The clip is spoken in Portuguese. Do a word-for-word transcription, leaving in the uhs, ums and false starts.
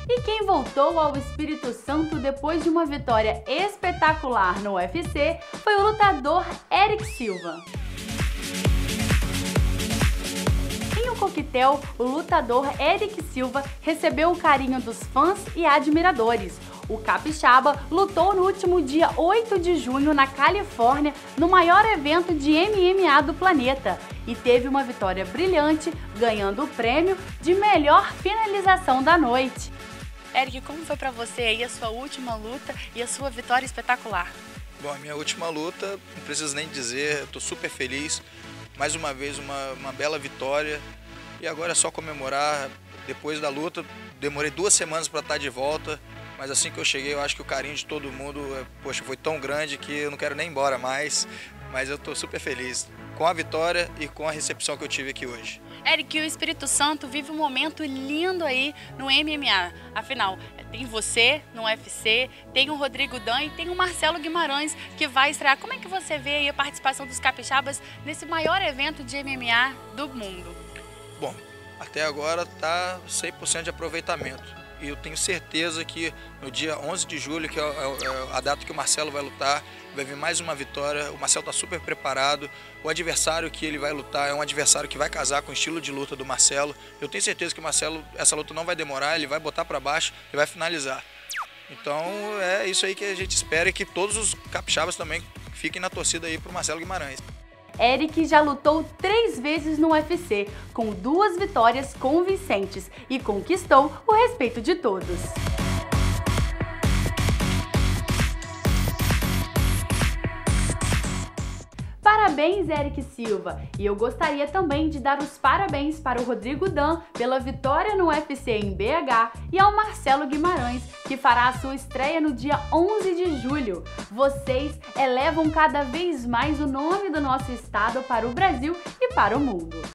E quem voltou ao Espírito Santo depois de uma vitória espetacular no U F C foi o lutador Erick Silva. Em um coquetel, o lutador Erick Silva recebeu o carinho dos fãs e admiradores. O capixaba lutou no último dia oito de junho na Califórnia, no maior evento de M M A do planeta, e teve uma vitória brilhante, ganhando o prêmio de melhor finalização da noite. Erick, como foi para você aí a sua última luta e a sua vitória espetacular? Bom, a minha última luta, não preciso nem dizer, eu estou super feliz. Mais uma vez uma, uma bela vitória e agora é só comemorar. Depois da luta, demorei duas semanas para estar de volta, mas assim que eu cheguei eu acho que o carinho de todo mundo, poxa, foi tão grande que eu não quero nem ir embora mais, mas eu estou super feliz com a vitória e com a recepção que eu tive aqui hoje. Erick, o Espírito Santo vive um momento lindo aí no M M A. Afinal, tem você no U F C, tem o Rodrigo Dan e tem o Marcelo Guimarães que vai estrear. Como é que você vê aí a participação dos capixabas nesse maior evento de M M A do mundo? Bom, até agora está cem por cento de aproveitamento. E eu tenho certeza que no dia onze de julho, que é a data que o Marcelo vai lutar, vai vir mais uma vitória. O Marcelo está super preparado. O adversário que ele vai lutar é um adversário que vai casar com o estilo de luta do Marcelo. Eu tenho certeza que o Marcelo, essa luta não vai demorar, ele vai botar para baixo e vai finalizar. Então é isso aí que a gente espera e que todos os capixabas também fiquem na torcida aí para o Marcelo Guimarães. Erick já lutou três vezes no U F C, com duas vitórias convincentes e conquistou o respeito de todos. Parabéns, Erick Silva! E eu gostaria também de dar os parabéns para o Rodrigo Dan pela vitória no U F C em B H e ao Marcelo Guimarães, que fará a sua estreia no dia onze de julho. Vocês elevam cada vez mais o nome do nosso estado para o Brasil e para o mundo.